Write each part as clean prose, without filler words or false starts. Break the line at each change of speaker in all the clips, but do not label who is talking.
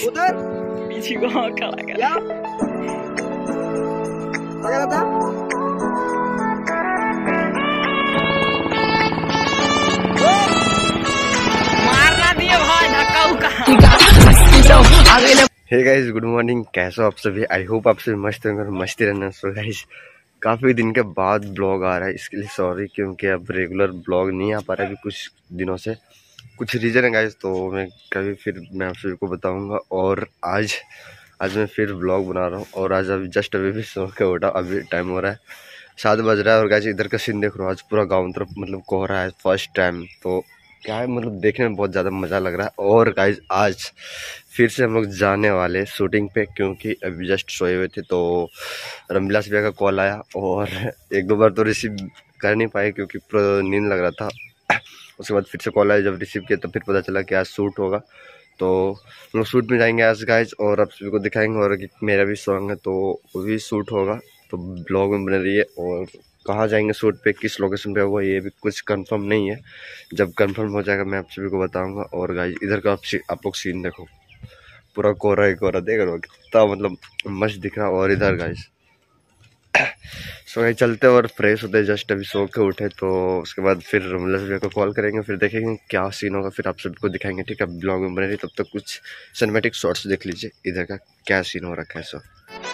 उधर
पीछे को खड़ा कर
क्या रहा था?
मारना दिए भाई धक्का उका।
Hey guys, good morning. कैसे हो आप सभी? आई होप आप सभी मस्त होंगे और मस्ती रहना। सो गाइस, काफ़ी दिन के बाद ब्लॉग आ रहा है, इसके लिए सॉरी, क्योंकि अब रेगुलर ब्लॉग नहीं आ पा रहा है अभी कुछ दिनों से। कुछ रीज़न है गाइस, तो मैं आप सभी को बताऊंगा। और आज मैं फिर ब्लॉग बना रहा हूँ। और आज अभी भी सो के उठा, अभी टाइम हो रहा है 7 बज रहा है। और गाइस इधर का सीन देख रहा हूँ, आज पूरा गाँव तरफ मतलब कोहरा है फर्स्ट टाइम। तो क्या है, मतलब देखने में बहुत ज़्यादा मज़ा लग रहा है। और गाइज आज फिर से हम लोग जाने वाले शूटिंग पे, क्योंकि अभी जस्ट सोए हुए थे तो रमविलास भैया का कॉल आया। और एक दो बार तो रिसीव कर नहीं पाए क्योंकि पूरा नींद लग रहा था। उसके बाद फिर से कॉल आया, जब रिसीव किया तब फिर पता चला कि आज शूट होगा। तो हम लोग शूट में जाएंगे आज गाइज, और आप सभी को दिखाएंगे। और मेरा भी सॉन्ग है तो वो भी शूट होगा, तो ब्लॉग में बने रहिए। और कहाँ जाएंगे शूट पे, किस लोकेशन पे होगा, ये भी कुछ कंफर्म नहीं है। जब कंफर्म हो जाएगा मैं आप सभी को बताऊंगा। और गाइज इधर का आप लोग सीन देखो, पूरा कोहरा ही कोहरा, देख रहे हो कितना मतलब मस्त दिख रहा है। और इधर गाइज सो गाइस चलते और फ्रेश होते, जस्ट अभी सो के उठे। तो उसके बाद फिर रमविलास भैया को कॉल करेंगे, फिर देखेंगे क्या सीन होगा, फिर आप सबको दिखाएंगे। ठीक है, ब्लॉग में बने रहिए। तब तक कुछ सिनेमैटिक शॉट्स देख लीजिए इधर का क्या सीन हो रखा है। सो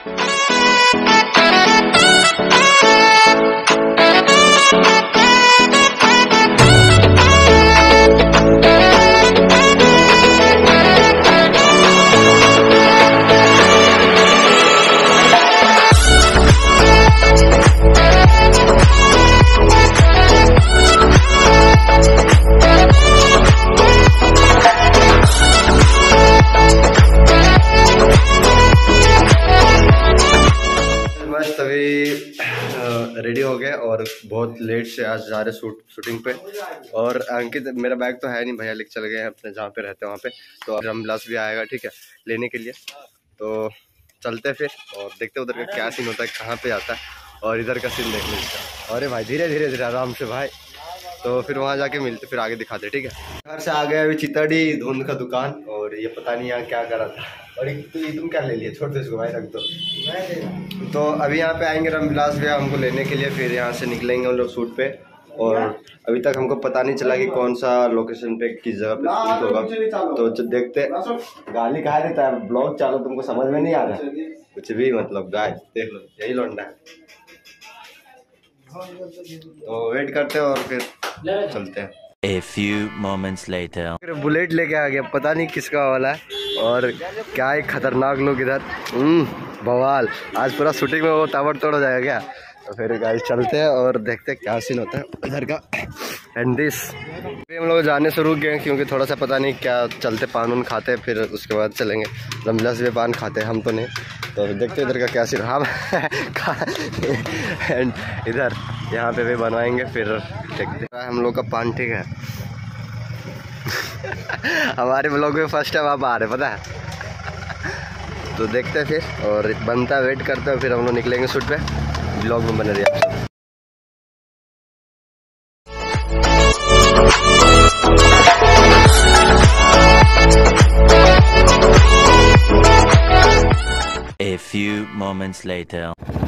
रेडी हो गए और बहुत लेट से आज जा रहे शूटिंग पे। और अंकित, मेरा बैग तो है नहीं, भैया लेके चले गए अपने जहाँ पे रहते हैं वहाँ पे। तो अब रमविलास भी आएगा, ठीक है, लेने के लिए। तो चलते फिर और देखते उधर का क्या सीन होता है, कहाँ पे आता है। और इधर का सीन देख लीजिए। अरे भाई धीरे धीरे धीरे आराम से भाई। तो फिर वहाँ जाके मिलते, फिर आगे दिखाते, ठीक है। घर से आ गए अभी चितड़ी धुंध का दुकान, और ये पता नहीं यहाँ क्या कर रहा था। और तुम क्या ले लिया, छोड़ दो इसको भाई, रख दो। तो अभी यहाँ पे आएंगे रमविलास भैया हमको लेने के लिए, फिर यहाँ से निकलेंगे हम लोग शूट पे। और अभी तक हमको पता नहीं चला कि कौन सा लोकेशन पे किस जगह पे शूट होगा। तो जब देखते, गाली कहा देता है, ब्लॉग चालू, तुमको समझ में नहीं आ रहा कुछ भी, मतलब गाय देख लो, यही लौंडा है। तो वेट करते हैं और फिर चलते हैं।
A few moments later.
फिर बुलेट लेके आ गया, पता नहीं किसका वाला है। और क्या एक खतरनाक लोग इधर, बवाल। आज पूरा शूटिंग में वो ताबड़तोड़ हो जाएगा क्या। तो फिर गाइस चलते हैं और देखते हैं क्या सीन होता है इधर का। एंड दिस हम लोग जाने से रुक गए क्योंकि थोड़ा सा पता नहीं क्या, चलते पान उन खाते, फिर उसके बाद चलेंगे। रमविलास भी पान खाते, हम तो नहीं। तो देखते इधर का क्या सीन। हम एंड इधर यहाँ पे भी बनवाएंगे, फिर देखते हैं हम लोग का पान, ठीक है। हमारे ब्लॉग में फर्स्ट टाइम आप आ रहे, पता है। तो देखते हैं फिर, और बनता है, वेट करते हैं, फिर हम लोग निकलेंगे शूट पे। ब्लॉग में बने रहिए आप सब।
A few moments later.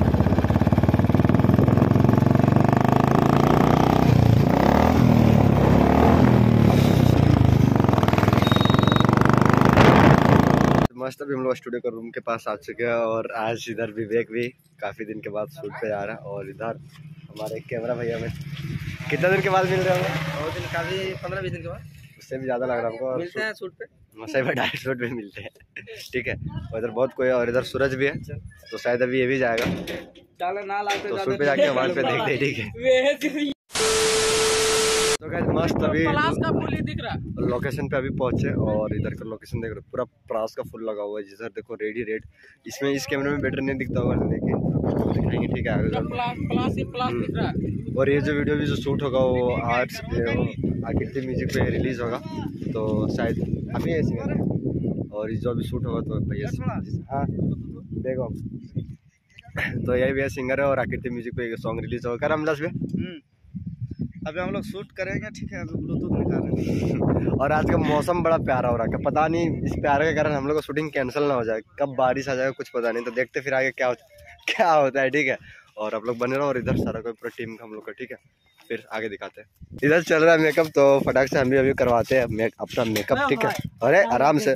मस्त, अभी हम लोग स्टूडियो का रूम के पास आ चुके हैं। और आज इधर विवेक भी काफ़ी दिन के बाद शूट पे आ रहा है। और इधर हमारे कैमरा भैया में कितना दिन के बाद मिल रहे होंगे?
2 दिन, काफी 15-20 दिन के बाद
उससे भी ज़्यादा लग रहा है हमको।
मिलते हैं शूट पे,
सही में डायरेक्ट शूट पे मिलते हैं, ठीक है। और इधर बहुत कोई है, और इधर सूरज भी है, तो शायद अभी ये भी जाएगा। तो शूट पे जाके वहाँ पे देखते हैं, ठीक है। तो गाइस मस्त, अभी
का फूल ही दिख रहा है।
लोकेशन पे अभी पहुंचे। और इधर का लोकेशन देख रहे हो, पूरा पलास का फूल लगा हुआ है। जिधर देखो रेडी रेड, इसमें इस कैमरे में बेटर नहीं दिखता होगा, लेकिन दिखाएंगे, ठीक है, आगे।
प्लास दिख रहा है।
और ये जो वीडियो भी जो शूट होगा वो आज आकृति म्यूजिक पे रिलीज होगा, तो शायद अभी ऐसे। और ये जो अभी शूट होगा तो भैया, हाँ देखो, तो यही भैया सिंगर है, और आकृति म्यूजिक पे सॉन्ग रिलीज होगा। रमविलास भैया
अभी हम लोग शूट करेंगे, ठीक है। अभी ब्लूटूथ निकालेंगे।
और आज का मौसम बड़ा प्यारा हो रहा है, पता नहीं इस प्यारे के कारण हम लोग को शूटिंग कैंसिल ना हो जाए, कब बारिश आ जाएगा कुछ पता नहीं। तो देखते फिर आगे क्या होता है, ठीक है। और आप लोग बने रहो, और इधर सारा कोई पूरा टीम का हम लोग का, ठीक है। फिर आगे दिखाते हैं। इधर चल रहा है मेकअप, तो फटाक से हम भी अभी करवाते हैं अपना मेकअप, ठीक है। अरे आराम से,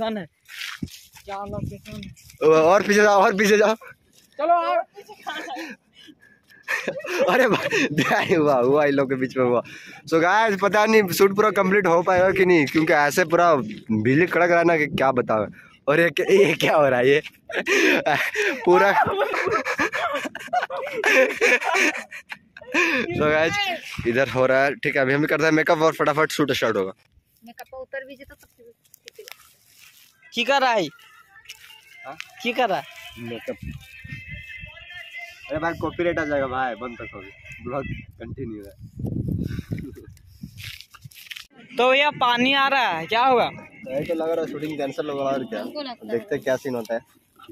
और पीछे जाओ, और पीछे जाओ।
चलो
अरे हुआ इन लोग के बीच में हुआ। सो गाइस पता नहीं शूट पूरा कंप्लीट हो पाएगा कि नहीं, क्योंकि ऐसे पूरा बिजली कड़क रहा है ना कि क्या बताओ। और ये क्या हो रहा है, ये पूरा सो गाइस इधर हो रहा है, ठीक है। अभी हम भी करते हैं मेकअप और फटाफट शूट स्टार्ट होगा।
मेकअप उतर भी तो
की कर रहा है, की कर रहा है
मेकअप। अरे भाई कॉपीराइट आ जाएगा भाई, बंद कर ब्लॉग कंटिन्यू है।
तो भैया पानी आ रहा है, क्या होगा?
तो लग रहा है शूटिंग कैंसिल होगा, और क्या देखते हैं क्या सीन होता है।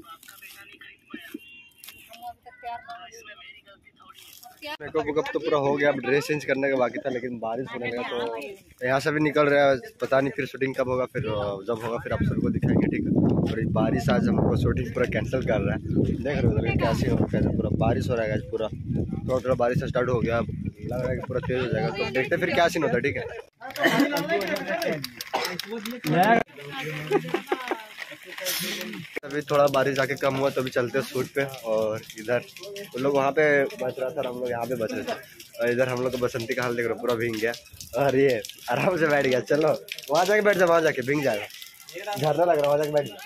मेकअप वेकअप तो पूरा हो गया, अब ड्रेस चेंज करने का बाकी था, लेकिन बारिश होने लगा तो यहाँ से भी निकल रहा है। पता नहीं फिर शूटिंग कब होगा, फिर जब होगा फिर आप सबको दिखाएंगे, ठीक है। और ये बारिश आज हमको शूटिंग पूरा कैंसिल कर रहा है, देख रहे हो उधर क्या सीन होगा, कैसे पूरा बारिश हो रहा है आज, पूरा थोड़ा बारिश स्टार्ट हो गया, लग रहा है कि पूरा तेज हो जाएगा। तो देखते फिर क्या सीन होता है, ठीक है। अभी थोड़ा बारिश आके कम हुआ तो अभी चलते हैं शूट पे। और इधर उन लोग वहाँ पे बच रहा था, हम लोग यहाँ पे बच रहे थे। और इधर हम लोग का बसंती का हाल देख रहे, पूरा भींग गया। और ये आराम से बैठ गया, चलो वहाँ जाके बैठ जाओ, वहाँ जाके भींग जाएगा, झरना लग रहा है, वहाँ जाके बैठ जाओ।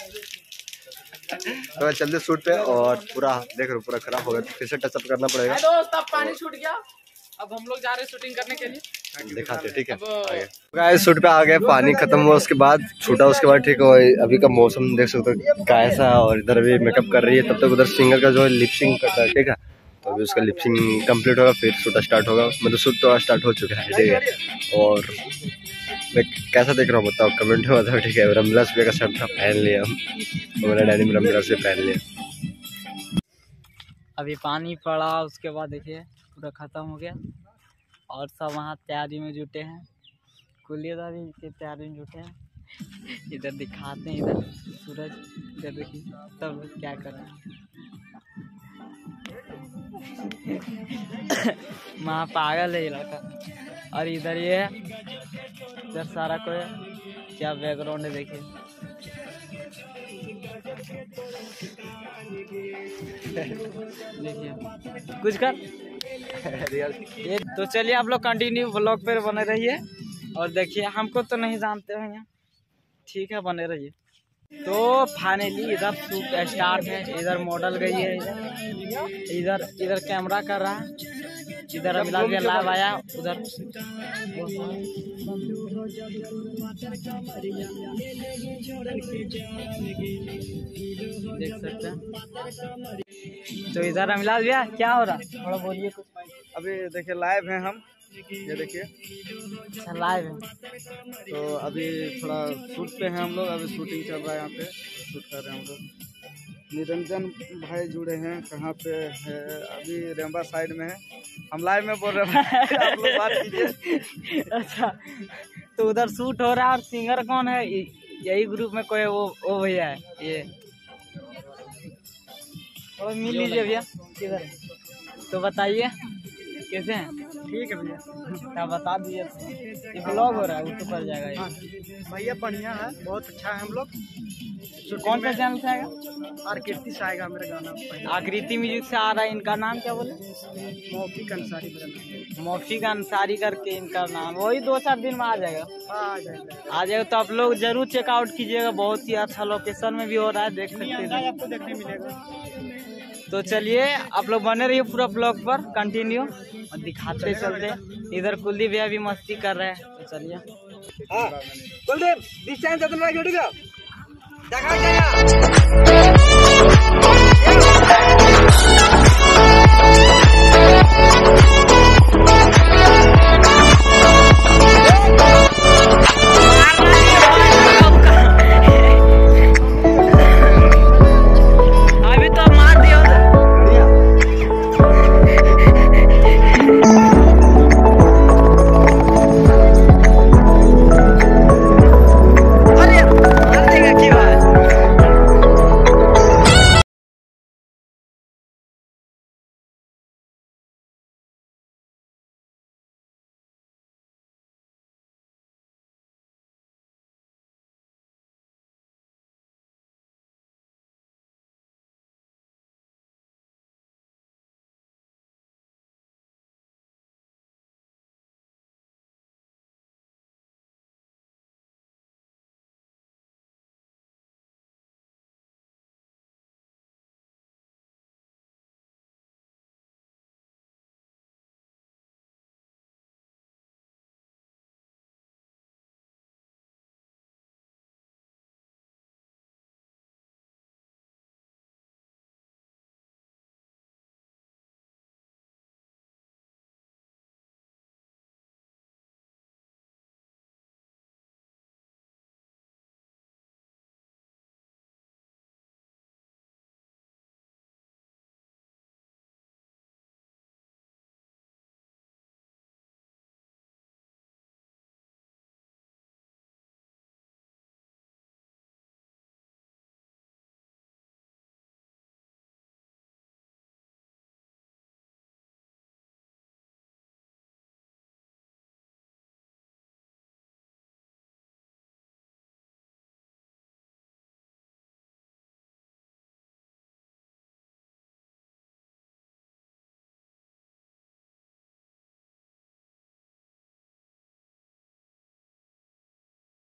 तो चलते शूट पे, और पूरा देख रहे पूरा खराब हो गया, तो फिर से टचअप करना पड़ेगा।
दोस्त अब पानी छूट गया, अब हम लोग जा रहे हैं शूटिंग करने के लिए,
दिखाते, ठीक है। गाइस शूट पे आ गए, पानी खत्म हुआ उसके बाद छूटा, उसके बाद ठीक है। अभी का मौसम देख सकते हो कैसा, और इधर भी मेकअप कर रही है, तब तक उधर सिंगर का जो है लिपसिंग करता है, ठीक है। तो अभी उसका लिपसिंग कंप्लीट होगा, फिर शूट स्टार्ट होगा। मतलब शूट तो स्टार्ट हो चुका है, ठीक है। और मैं कैसा देख रहा हूँ बताओ, कमेंट में बताओ, ठीक है। रमला सुबह का शर्ट था, पहन लिया हम, मेरा डैडी में रमला से पहन लिया।
अभी पानी पड़ा, उसके बाद देखिए पूरा खत्म हो गया, और सब वहाँ तैयारी में जुटे हैं, कुलियादारी की तैयारी में जुटे हैं। इधर दिखाते हैं, इधर सूरज, इधर देखिए सब लोग क्या कर रहे हैं। वहाँ पागल है इलाका। और इधर ये है, इधर सारा कोई क्या बैकग्राउंड है देखिए। देखिए कुछ कर ये। तो चलिए आप लोग कंटिन्यू व्लॉग पर बने रहिए, और देखिए हमको तो नहीं जानते हैं यहाँ, ठीक है, बने रहिए। तो फाइनली इधर शूट स्टार्ट है, इधर मॉडल गई है, इधर कैमरा कर रहा है, इधर अभिलाष भी लाइव आया, उधर देख सकते हैं। तो इधर अभिलाष भैया क्या हो रहा, थोड़ा बोलिए कुछ।
अभी देखिए लाइव हैं हम, ये देखिए।
अच्छा लाइव है,
तो अभी थोड़ा शूट पे हैं हम लोग, अभी शूटिंग चल रहा है, यहाँ पे शूट कर रहे हैं हम लोग। निरंजन भाई जुड़े हैं, कहाँ पे है, अभी रेम्बा साइड में है, हम लाइव में बोल रहे हैं। आप लोग बात कीजिए।
अच्छा तो उधर शूट हो रहा है, और सिंगर कौन है? यही ग्रुप में कोई वो भैया है, ये और मिल लीजिए भैया, किधर है तो बताइए कैसे हैं?
ठीक है भैया,
क्या बता दीजिए, ये ब्लॉग हो रहा है, यूट्यूब पर जाएगा ये।
भैया बढ़िया है, बहुत अच्छा है। हम लोग
कौन सा चैनल से आएगा?
आकृति से आएगा मेरा गाना,
आकृति म्यूजिक से आ रहा है। इनका नाम क्या बोले?
मौफिक अंसारी मेरा नाम।
मौफिक अंसारी करके इनका नाम, वही 2-4 दिन में आ जाएगा।
हाँ आ जाएगा।
तो आप लोग जरूर चेकआउट कीजिएगा, बहुत ही अच्छा लोकेशन में भी हो रहा है, देख सकते हैं,
आपको देखने मिलेगा।
तो चलिए आप लोग बने रहिए पूरा ब्लॉग पर कंटिन्यू, और दिखाते चलते। इधर कुलदीप भैया भी मस्ती कर रहे हैं, तो चलिए।
कुलदीप डिस्टेंस कितना जुड़ेगा देखा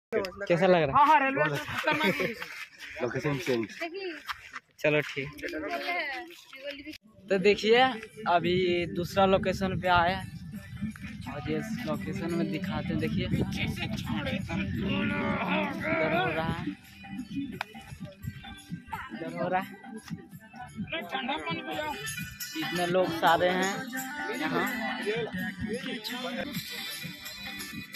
कैसा लग रहा है?
Location change.
चलो ठीक। तो देखिए अभी दूसरा लोकेशन पे आया है और ये लोकेशन में दिखाते हैं। देखिए इधर हो रहा है, इधर हो रहा है। इतने लोग सारे हैं यहाँ।